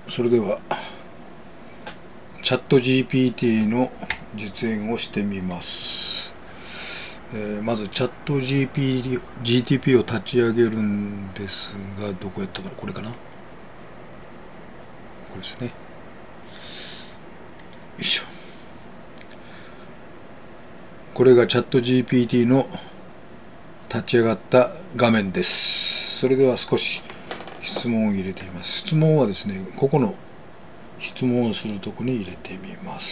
それではチャット GPT の実演をしてみます。まずチャット GTP を立ち上げるんですが、どこやったかな、これかな、これですね。よいしょ。これがチャット GPT の立ち上がった画面です。それでは少し質問を入れてみます。質問はですね、ここの質問をするとこに入れてみます。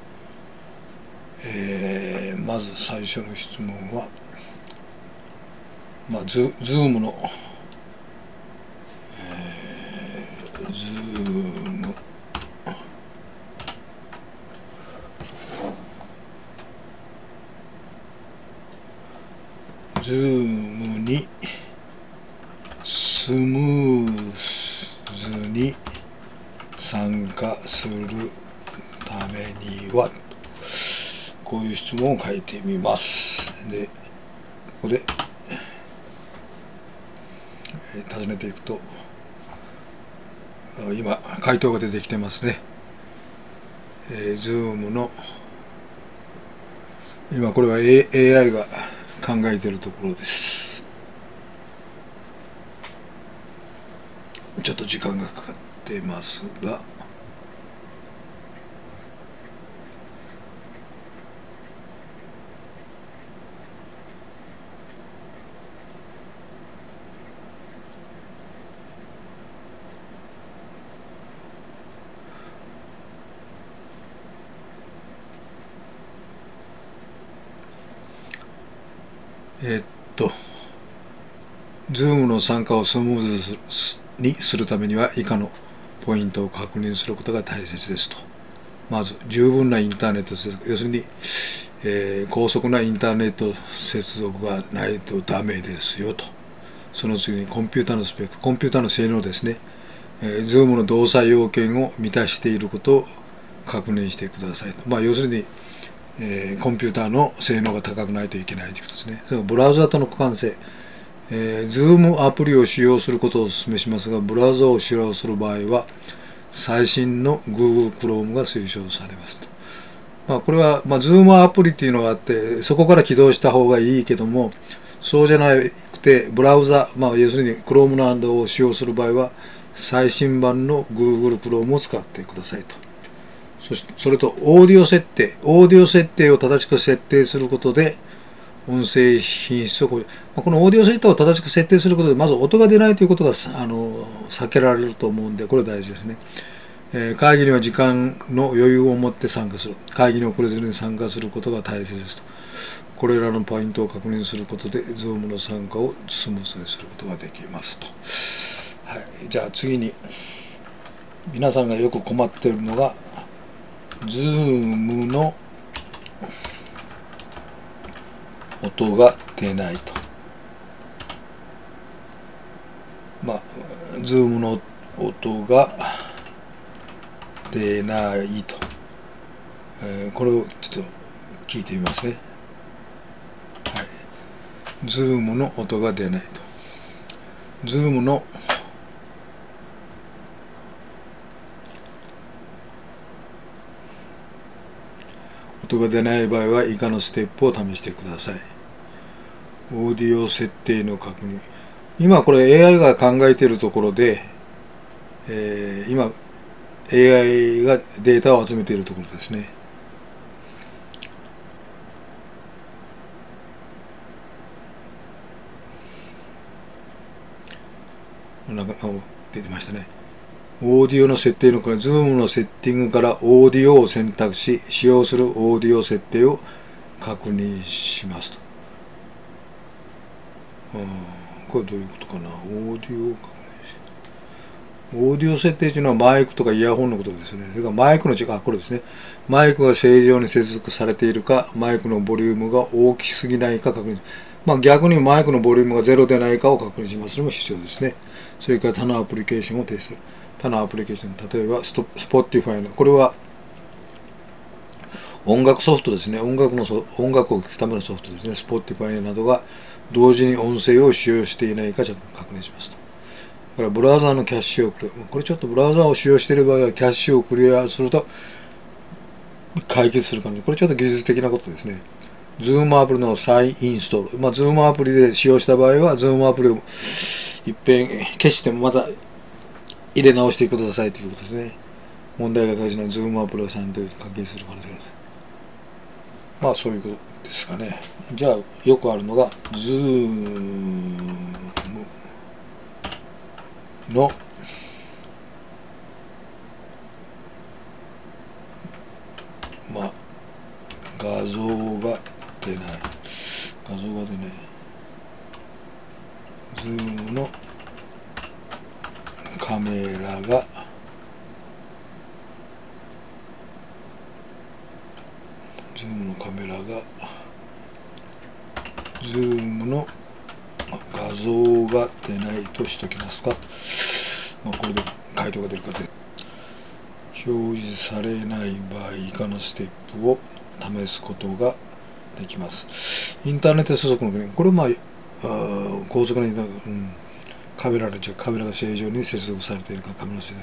まず最初の質問は、Zoom の、Zoom にスムーズに参加するためには、こういう質問を書いてみます。で、ここで、尋ねていくと、今回答が出てきてますね。Zoom の今これは AI が考えているところです。ちょっと時間がかかってますが、Zoom の参加をスムーズにするためには以下のポイントを確認することが大切ですと。まず、十分なインターネット接続、要するに、高速なインターネット接続がないとダメですよと。その次にコンピューターのスペック、コンピューターの性能ですね。Zoom の動作要件を満たしていることを確認してくださいと。要するに、コンピューターの性能が高くないといけないということですね。それからブラウザとの互換性。Zoom アプリを使用することをお勧めしますが、ブラウザを使用する場合は、最新の Google Chrome が推奨されますと。これは、Zoom アプリっていうのがあって、そこから起動した方がいいけども、そうじゃなくて、ブラウザ、要するに Chrome などを使用する場合は、最新版の Google Chrome を使ってくださいと。それと、オーディオ設定を正しく設定することで、音声品質をこのオーディオ設定を正しく設定することで、まず音が出ないということが避けられると思うんで、これ大事ですね。会議には時間の余裕を持って参加する。会議に遅れずに参加することが大切ですと。これらのポイントを確認することで、Zoom の参加をスムーズにすることができますと。はい、じゃあ次に、皆さんがよく困っているのが、Zoom の音が出ないと。Zoom の音が出ないと。これをちょっと聞いてみますね。はい。Zoom の音が出ないと。Zoom の音が出ない場合は以下のステップを試してください。オーディオ設定の確認。今これ AI が考えているところで、今 AI がデータを集めているところですね。出てましたね。オーディオの設定のから、Zoom のセッティングからオーディオを選択し、使用するオーディオ設定を確認しますと。これどういうことかな。オーディオを確認し。オーディオ設定というのはマイクとかイヤホンのことですね。それからマイクのこれですね。マイクが正常に接続されているか、マイクのボリュームが大きすぎないか確認。逆にマイクのボリュームがゼロでないかを確認しますのも必要ですね。それから他のアプリケーションを提出する。他のアプリケーション、例えばSpotify の、これは音楽ソフトですね。音楽を聴くためのソフトですね。Spotify などが同時に音声を使用していないか確認しますと。 これブラウザーのキャッシュをクリア、これちょっとブラウザーを使用している場合はキャッシュをクリアすると解決するかも。これちょっと技術的なことですね。Zoom アプリの再インストール。Zoom アプリで使用した場合は、Zoom アプリをいっぺん消してもまた入れ直してくださいということですね。問題が解決しない Zoom アプリをちゃんと課金する可能性がある。そういうことですかね。じゃあ、よくあるのが、Zoom の画像が出ない。Zoom のカメラがZoom の画像が出ないとしときますか。これで回答が出るかで表示されない場合、以下のステップを試すことができます。インターネット接続の国、これ高速なカメラが正常に接続されているか、カメラ設定。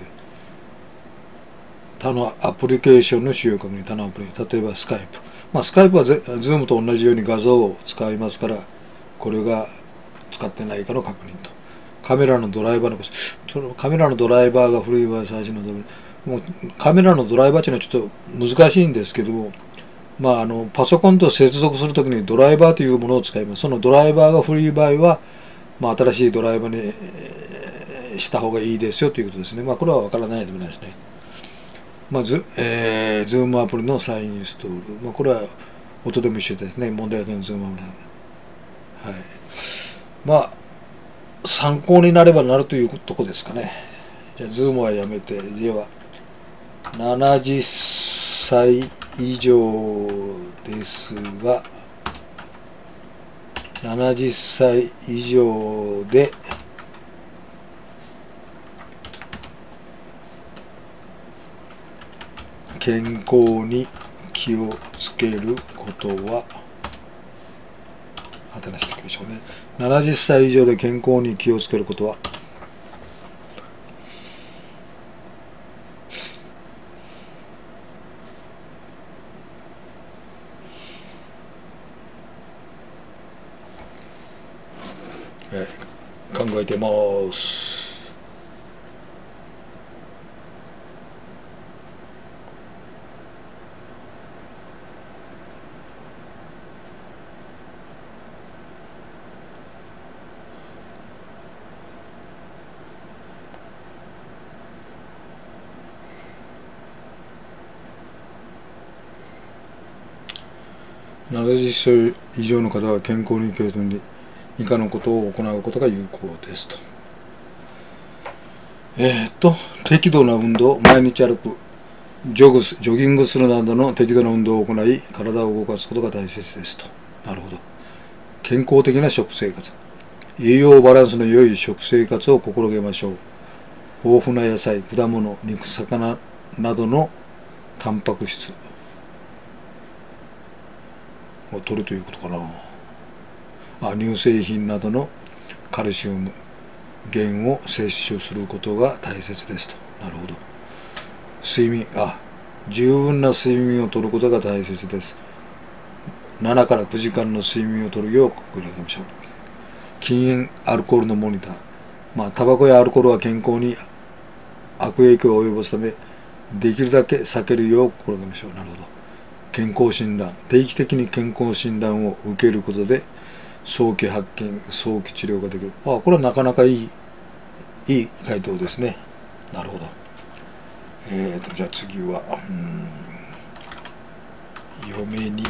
他のアプリケーションの使用確認、他のアプリ、例えばスカイプ。スカイプはZoom と同じように画像を使いますから、これが使ってないかの確認と。カメラのドライバーのカメラのドライバーが古い場合、最新のカメラのドライバーっていうのはちょっと難しいんですけども、パソコンと接続するときにドライバーというものを使います。そのドライバーが古い場合は、新しいドライバーにした方がいいですよということですね。これは分からないでもないですね。Zoom アプリの再インストール。これは音でも一緒ですね。問題点の Zoom アプリ。はい。参考になればなるというとこですかね。じゃあ、Zoom はやめて、では、70歳以上ですが、70歳以上で、健康に気をつけることは、話していきましょうね。70歳以上で健康に気をつけることは、考えてます。70歳以上の方は健康に気をつける以下のことを行うことが有効ですと。適度な運動、毎日歩く、ジョギングするなどの適度な運動を行い、体を動かすことが大切ですと。なるほど。健康的な食生活。栄養バランスの良い食生活を心がけましょう。豊富な野菜、果物、肉、魚などのタンパク質を摂るということかな。乳製品などのカルシウム源を摂取することが大切ですと。なるほど。睡眠、十分な睡眠をとることが大切です。7から9時間の睡眠をとるよう心がけましょう。禁煙、アルコールのモニター。タバコやアルコールは健康に悪影響を及ぼすため、できるだけ避けるよう心がけましょう。なるほど。健康診断。定期的に健康診断を受けることで、早期発見、早期治療ができる。これはなかなかいい回答ですね。なるほど。じゃあ次は、嫁に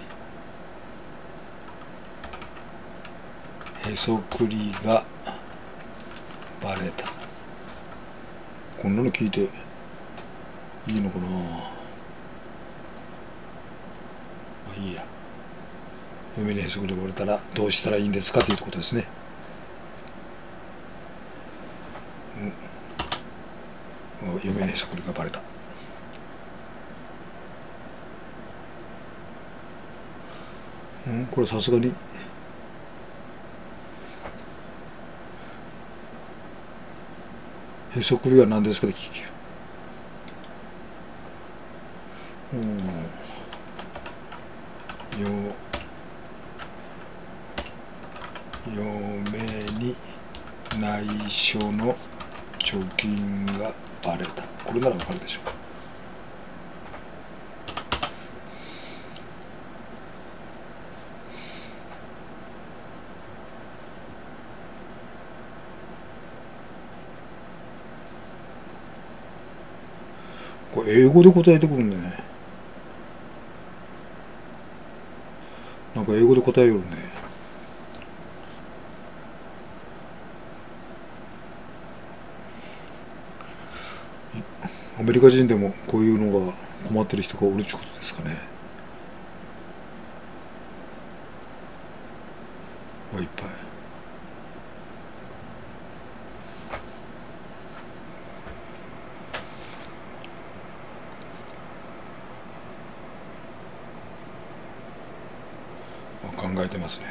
へそくりがバレた。こんなの聞いていいのかな。いいや。嫁にへそくりがバレたらどうしたらいいんですかということですね。嫁にへそくりがバレた。これさすがにへそくりは何ですかって聞きよ。嫁に内緒の貯金がバレた。これならわかるでしょう。これ英語で答えてくるね。なんか英語で答えよるね。アメリカ人でもこういうのが困ってる人がおるってことですかね。いっぱい。考えてますね。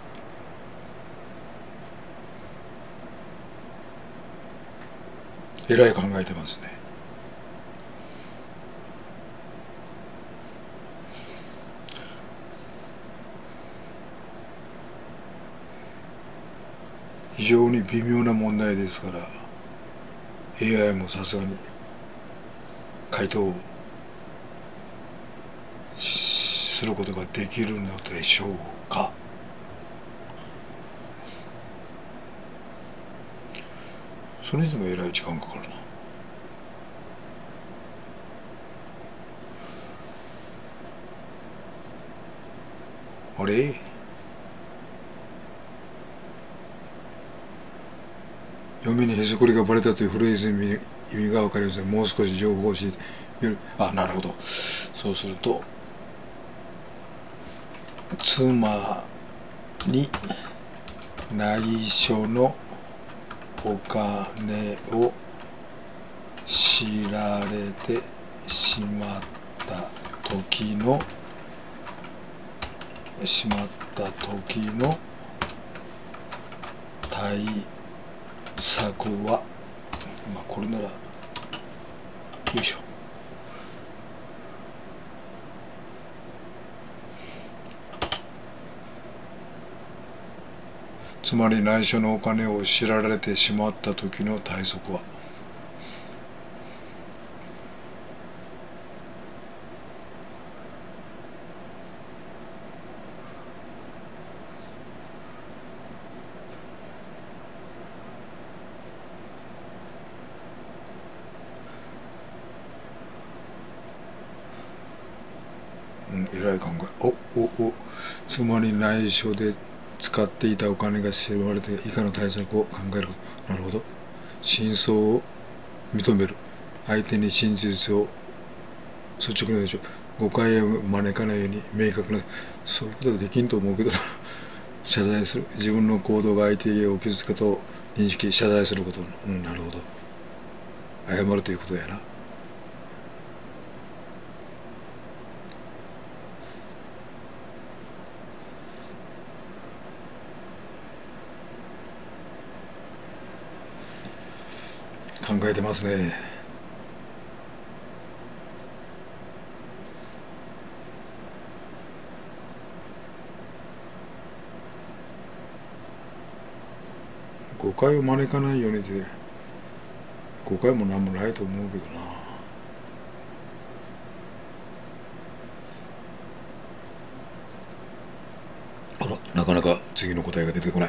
えらい考えてますね。非常に微妙な問題ですから AI もさすがに回答することができるのでしょうか。それにしてもえらい時間かかるな。あれ、嫁にへそくりがバレたというフレーズに意味が分かりません。もう少し情報を教えて。あ、なるほど。そうすると妻に内緒のお金を知られてしまった時の対策は、これならよいしょ。つまり内緒のお金を知られてしまった時の対策は、えらい考え。つまり内緒で使っていたお金が知られて以下の対策を考えること。なるほど。真相を認める。相手に真実を率直なでしょ。誤解を招かないように明確な、そういうことができんと思うけどな。謝罪する。自分の行動が相手を傷つくことを認識、謝罪すること。なるほど。謝るということやな。考えてますね。誤解を招かないようにって、誤解も何もないと思うけどな。なかなか次の答えが出てこない。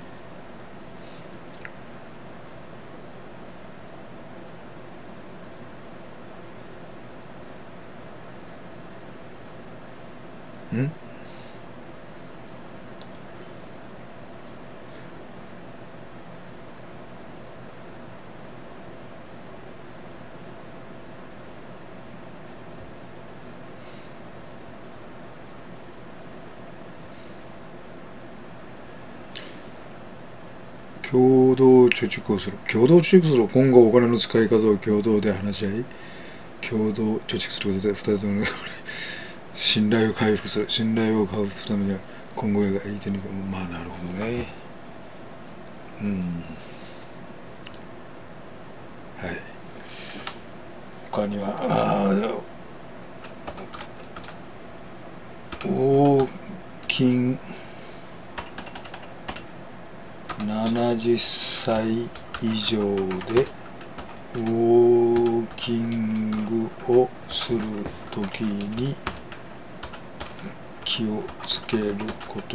共同貯蓄をする。共同貯蓄する。今後お金の使い方を共同で話し合い、共同貯蓄することで二人とも信頼を回復する。信頼を回復するためには今後がいい点に、なるほどね。 はい。他にはウォーキング70歳以上でウォーキングをするときに気をつけること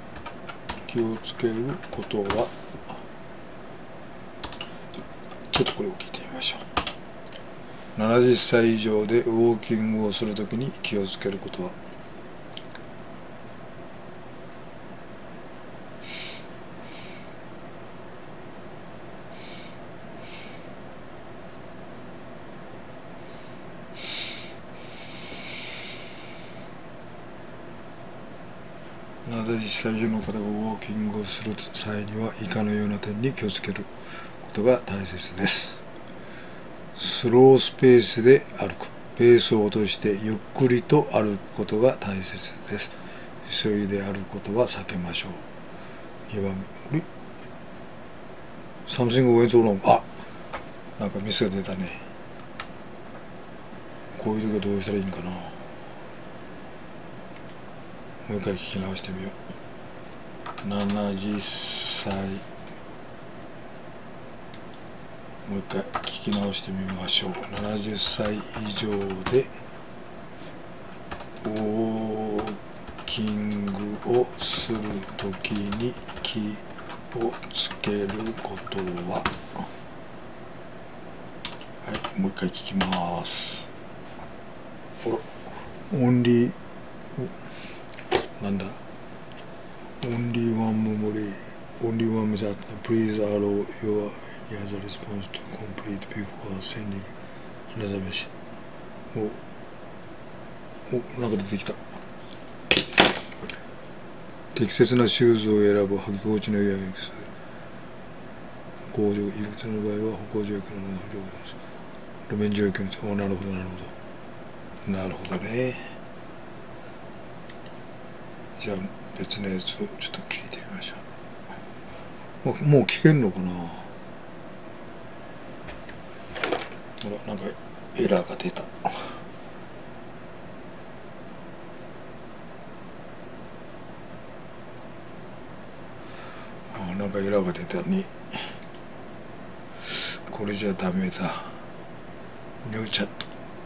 は、ちょっとこれを聞いてみましょう。70歳以上でウォーキングをするときに気をつけることは、70歳以上の方がウォーキングをする際には以下のような点に気をつけることが大切です。スロースペースで歩く。ペースを落としてゆっくりと歩くことが大切です。急いで歩くことは避けましょう。2番目、サムシング왼쪽으로なんかミスが出たね。こういう時はどうしたらいいんかな。もう一回聞き直してみよう。70歳、もう一回聞き直してみましょう。70歳以上でウォーキングをするときに気をつけることは、はい、もう一回聞きます。オンリーなんだ、Only one memory, only one message. Please allow your other response to complete before sending another message. なんか出てきた。適切なシューズを選ぶ。履き心地の良いです。工場、入り口の場合は歩行状況の不条です。路面状況について、なるほどなるほど。なるほどね。じゃあ別のやつをちょっと聞いてみましょう。もう聞けんのかな。ほら、なんかエラーが出た。なんかエラーが出たね。これじゃダメだ。ニューチャッ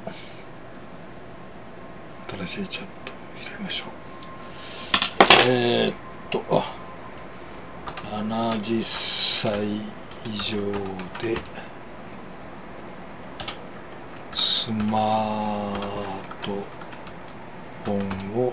ト、新しいチャットを入れましょう。70歳以上でスマートフォンを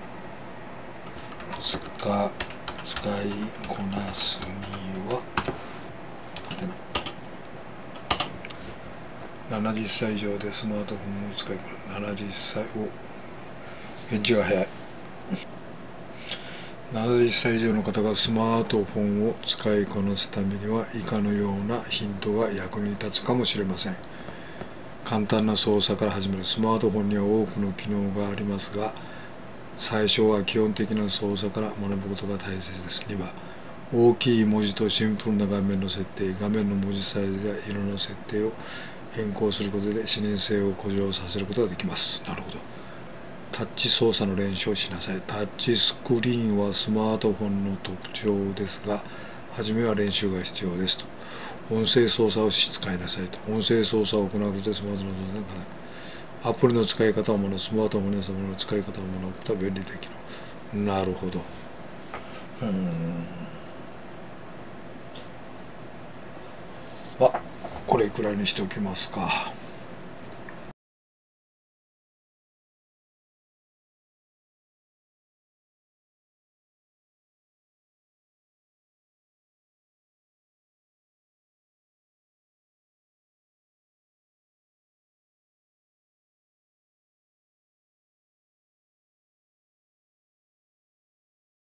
使いこなすには、70歳以上でスマートフォンを使いこなす。70歳を返事が早い。70歳以上の方がスマートフォンを使いこなすためには以下のようなヒントが役に立つかもしれません。簡単な操作から始める。スマートフォンには多くの機能がありますが、最初は基本的な操作から学ぶことが大切です。2番、大きい文字とシンプルな画面の設定。画面の文字サイズや色の設定を変更することで視認性を向上させることができます。なるほど。タッチ操作の練習をしなさい。タッチスクリーンはスマートフォンの特徴ですが、初めは練習が必要ですと。音声操作を使いなさいと。音声操作を行うことでスマートフォンの操作アプリの使い方を学ぶ。スマートフォンの使い方を学ぶことは便利的な。なるほど。これくらいにしておきますか。